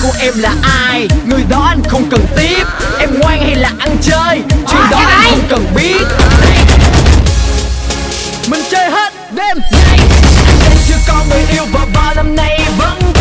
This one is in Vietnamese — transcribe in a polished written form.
của em là ai, người đó anh không cần tiếp. Em ngoan hay là ăn chơi, chuyện đó anh không cần biết. Mình chơi hết đêm nay, anh chưa có người yêu và 3 năm nay vẫn